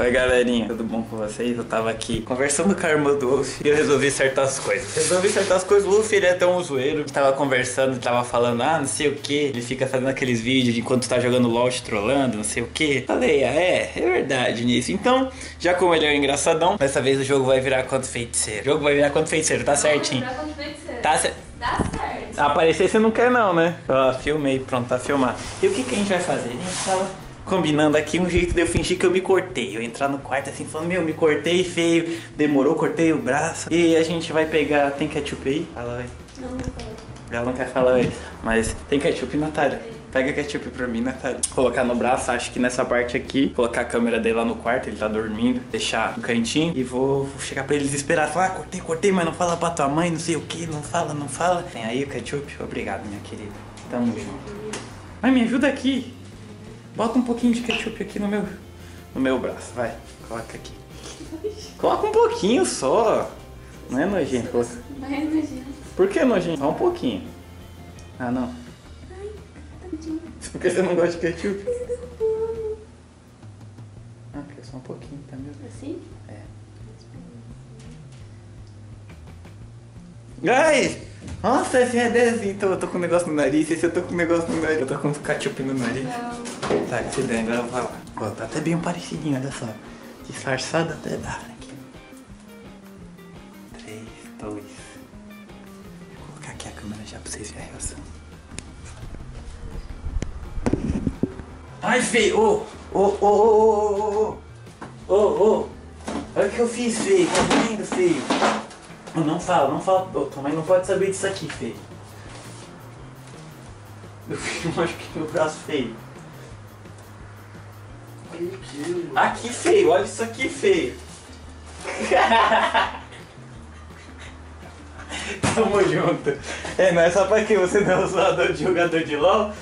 Oi galerinha, tudo bom com vocês? Eu tava aqui conversando com a irmã do Wolf e eu resolvi certas coisas. O Wolf ele é tão zoeiro. Tava conversando, tava falando, não sei o que. Ele fica fazendo aqueles vídeos de enquanto tá jogando LOL, te trollando, não sei o que. Falei, é verdade nisso. Então, já como ele é um engraçadão, dessa vez o jogo vai virar contra o feiticeiro. Tá certinho. Tá certo. Dá certo. Aparecer você não quer não, né? Ó, filmei, pronto, tá filmado. E o que a gente vai fazer? A gente tava combinando aqui um jeito de eu fingir que eu me cortei. Eu entrar no quarto assim, falando, me cortei feio. Demorou, cortei o braço. E a gente vai pegar... Tem ketchup aí? Fala aí. Não fala. Ela não quer falar aí. Mas tem ketchup, Natália? Pega ketchup pra mim, Natália. Colocar no braço, acho que nessa parte aqui. Colocar a câmera dele lá no quarto, ele tá dormindo. Deixar no cantinho. E vou chegar pra ele desesperado. Falar, cortei, mas não fala pra tua mãe, não sei o que. Não fala. Tem aí o ketchup? Obrigado, minha querida. Tamo junto. Mas me ajuda aqui. Bota um pouquinho de ketchup aqui no meu braço, vai. Coloca aqui. Coloca um pouquinho só. Não é nojento? Não é nojento. Por que nojento? Só um pouquinho. Ah, não. Ai, tadinho. Porque você não gosta de ketchup? Ah, porque é só um pouquinho, tá mesmo? Assim? É. Ai! Nossa, esse é desse. Então eu tô com um negócio no nariz. Esse eu tô com um negócio no nariz. Eu tô com ketchup no nariz. Não. Tá, que se der, agora eu vou falar. Ó, tá até bem parecidinho, olha só. Disfarçado até dá. Aqui. 3, 2. Vou colocar aqui a câmera já pra vocês verem a reação. Ai, feio! Ô! Olha o que eu fiz, feio. Tá vendo, feio? Não fala. Ô, tua mãe não pode saber disso aqui, feio. Eu fiz mais que meu braço feio. Aqui, feio. Olha isso aqui, feio. Tamo junto. Não é só pra que você não é um jogador de LOL?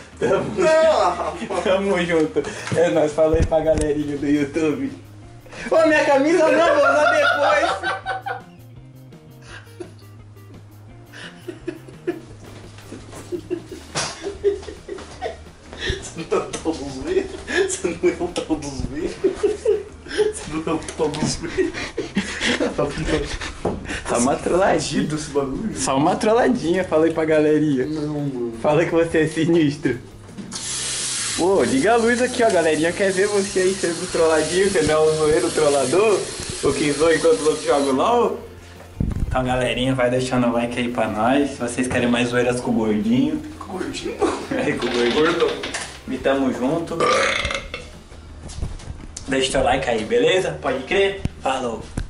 Tamo junto. Nós falamos pra galerinha do YouTube. Ô, minha camisa não, vou usar depois. Você não é o tal dos verdes? Só uma trolladinha. Esse bagulho? Só uma trolladinha, falei pra galerinha. Não, mano. Fala que você é sinistro. Pô, liga a luz aqui, ó. A galerinha quer ver você aí sendo trolladinho. Você não é um zoeiro trollador? O que zoa enquanto os outros jogam LOL? Então, galerinha, vai deixando o like aí pra nós. Se vocês querem mais zoeiras com o gordinho. Com o gordinho? É, com o gordinho. E tamo junto. Deixa teu like aí, beleza? Pode crer? Falou.